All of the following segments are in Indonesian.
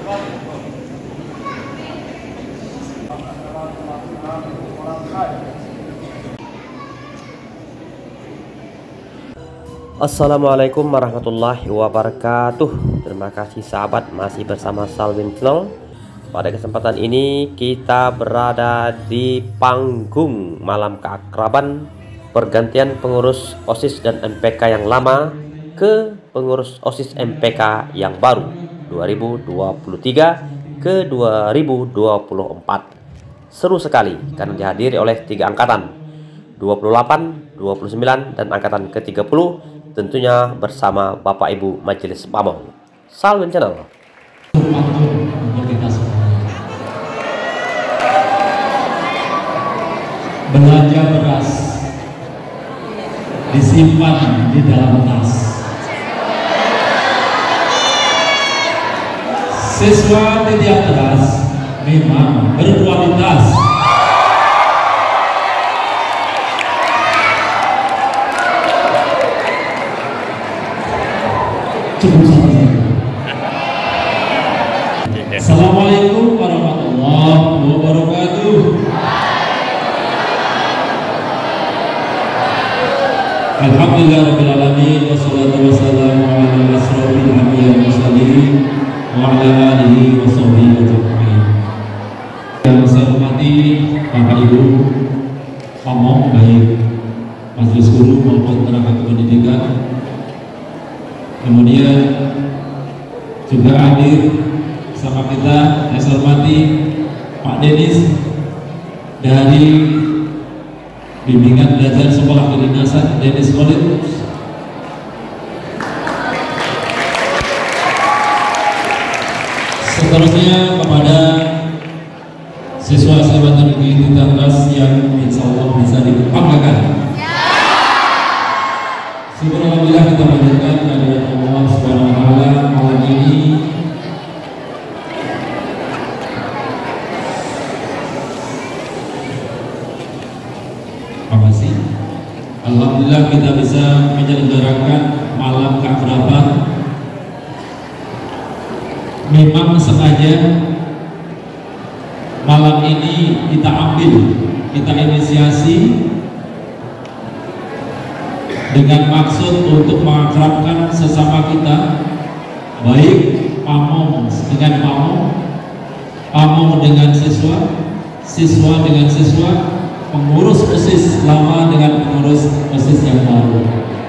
Assalamualaikum warahmatullahi wabarakatuh. Terima kasih sahabat, masih bersama Salwin Channel. Pada kesempatan ini kita berada di panggung malam keakraban pergantian pengurus OSIS dan MPK yang lama ke pengurus OSIS MPK yang baru 2023 ke 2024. Seru sekali karena dihadiri oleh 3 angkatan 28, 29 dan angkatan ke-30, tentunya bersama Bapak Ibu Majelis Pamong. Salwin Channel. Belanja beras disimpan di dalam tas. Siswa di tiap kelas memang berkualitas. Cukup sampai saja. Assalamualaikum warahmatullahi wabarakatuh. Alhamdulillah rabbil alamin, wassalatu wassalamu ala asrofil anbiya'i wal mursalin wa ala alihi wa sahbihi ajma'in. Yang saya hormati Bapak Ibu Pamong, baik majelis guru maupun tenaga pendidikan. Kemudian juga hadir bersama kita, yang saya hormati Pak Denis dari Bimbingan Belajar Sekolah Kedinasan Denis College. Seterusnya kepada siswa-siswa negeri Titanras yang insya Allah bisa dibanggakan. Syukur alhamdulillah, kita panjatkan kehadirat Allah Subhanahu wa taala malam ini. Terima kasih. Alhamdulillah kita bisa menyelenggarakan malam keakraban. Memang sengaja malam ini kita ambil, kita inisiasi dengan maksud untuk mengakrabkan sesama kita, baik Pamong dengan Pamong, Pamong dengan siswa, siswa dengan siswa, pengurus OSIS lama dengan pengurus OSIS yang baru.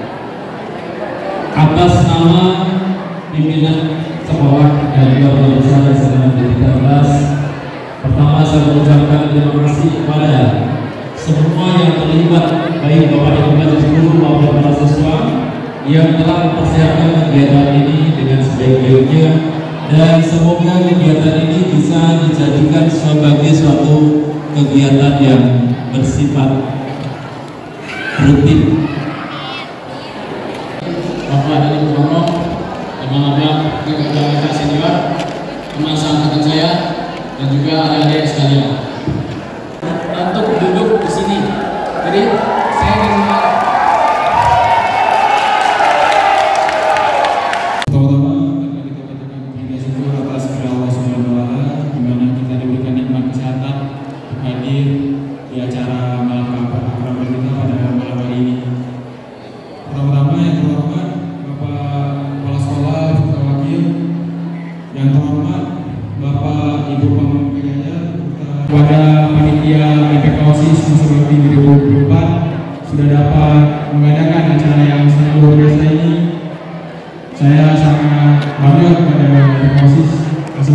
Atas nama pimpinan sekolah dan keluarga besar SMA 13, pertama saya mengucapkan terima kasih kepada semua yang terlibat, baik Bapak Ibu majelis guru maupun para siswa yang telah mempersiapkan kegiatan ini dengan sebaik-baiknya, dan semoga kegiatan ini bisa dijadikan sebagai suatu kegiatan yang bersifat rutin. Bapak dan Ibu Pamong, teman-teman rekan-rekan senior, teman seangkatan saya, dan juga adik-adik sekalian, untuk duduk di sini. Jadi saya ingin pertama-tama kita katakan puji syukur atas kepada Allah Subhanahu wa taala, di mana kita diberikan nikmat kesehatan untuk hadir di acara malam keakraban kita pada malam hari ini. Pertama-tama yang terhormat Bapak Kepala Sekolah, Bapak Wakil, yang terhormat Bapak Ibu Pamong kepada panitia MPK OSIS musim 2024 sudah dapat mengadakan acara yang sangat luar biasa ini. Saya sangat bangga kepada MPK OSIS musim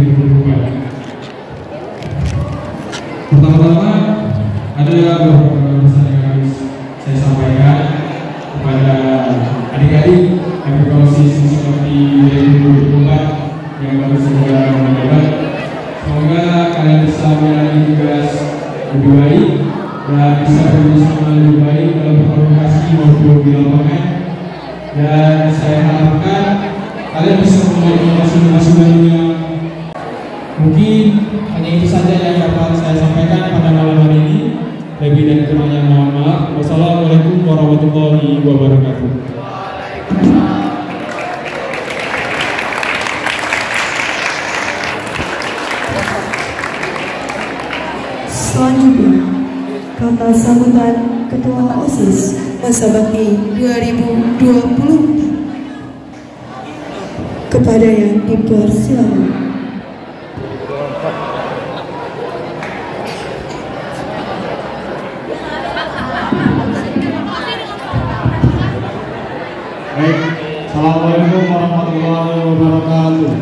2024. Pertama-tama ada beberapa pesan yang harus saya sampaikan kepada adik-adik MPK OSIS musim 2024 yang baru saja menjabat. Semoga kalian bisa menjalani tugas lebih baik dan bisa berusaha lebih baik dalam berkomunikasi maupun di lapangan, dan saya harapkan kalian bisa memiliki masing-masing yang mungkin hanya itu saja yang dapat saya sampaikan pada malam hari ini. Lebih dan kurangnya mohon maaf. Wassalamualaikum warahmatullahi wabarakatuh. Selanjutnya, kata sambutan Ketua OSIS masa bakti 2024 kepada yang dipersilakan. Baik, Assalamualaikum warahmatullahi wabarakatuh.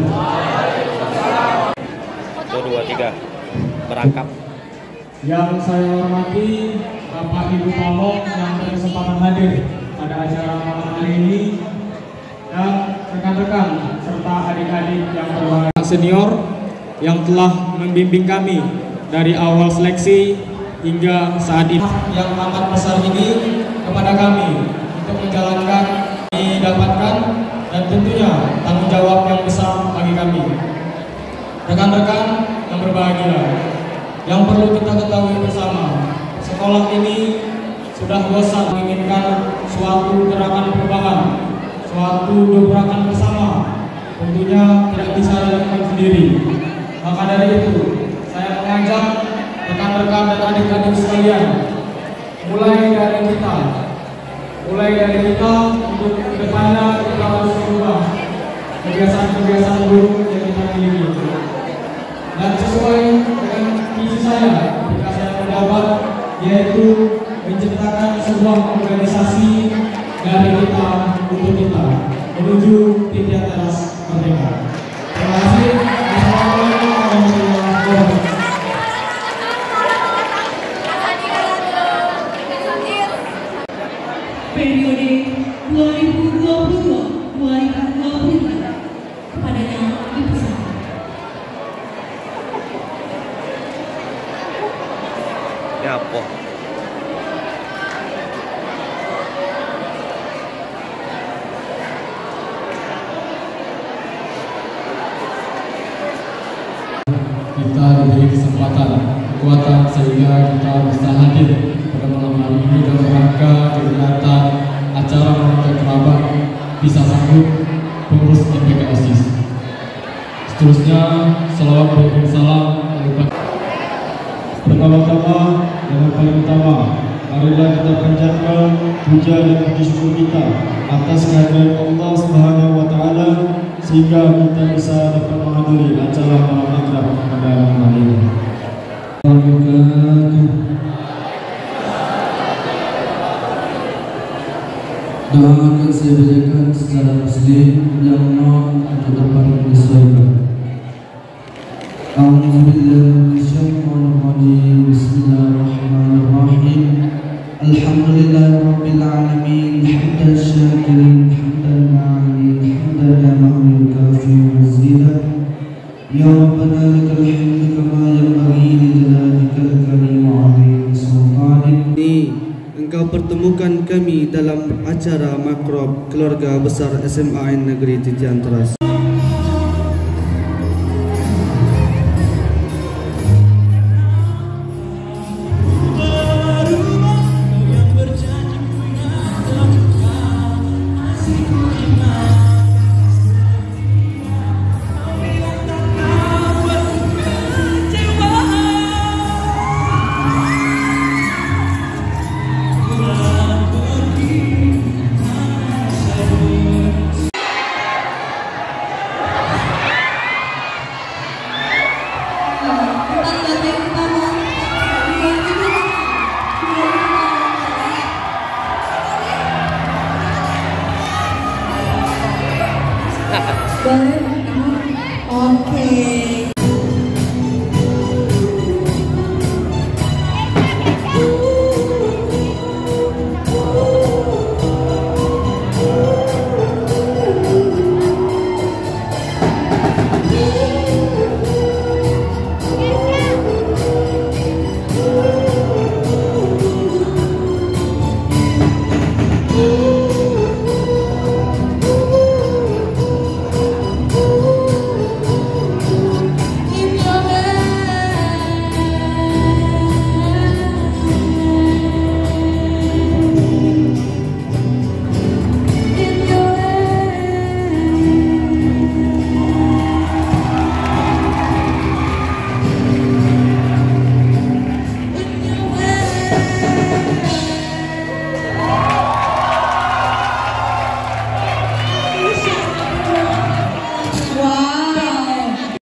1, 2, 3 berangkap. Yang saya hormati Bapak Ibu Pamong yang berkesempatan hadir pada acara malam hari ini, dan rekan-rekan serta adik-adik yang berbahagia senior yang telah membimbing kami dari awal seleksi hingga saat ini, yang amat besar ini kepada kami untuk menjalankan didapatkan, dan tentunya tanggung jawab yang besar bagi kami. Rekan-rekan yang berbahagia, yang perlu kita ketahui bersama, sekolah ini sudah bosan menginginkan suatu gerakan perubahan, suatu dobrakan bersama, tentunya tidak bisa dilakukan sendiri. Maka dari itu, saya mengajak rekan-rekan dan adik-adik sekalian, mulai dari kita untuk kedepannya kita harus berubah kebiasaan-kebiasaan buruk yang kita miliki. Dan sesuai dengan visi saya ketika saya menjabat, yaitu menciptakan sebuah organisasi dari kita untuk kita menuju titik atas merdeka. Terima kasih. Assalamualaikum warahmatullahi wabarakatuh. Periode 2022-2025 kepada yang dipersilakan. Ya apa? Kita diberi kesempatan, kekuatan sehingga kita bisa hadir pada malam hari ini dalam rangka kegiatan acara mengangkat kerabat bisa sambut pengurus MPK OSIS. Seterusnya, salawat dan salam pertama-tama dan yang paling utama, marilah kita panjatkan puja dan puji syukur kita atas kehadiran Allah Subhanahu wa Ta'ala sehingga kita bisa dapat menghadiri acara malam akrab pada malam hari ini. Doa akan saya bacakan secara muslim yang non untuk dapat menyesuaikan. A'udzubillahi Bismillahirrahmanirrahim. Alhamdulillahirabbil alamin, hamdan syakirin, hamdan ma'alin, hamdan la yukafi mazidah. Ya Rabbana lakal hamdu kama yanbaghi li jalalikal karim wa 'azimi sultanik. Engkau pertemukan kami dalam acara makrab keluarga besar SMA Negeri Titian Teras.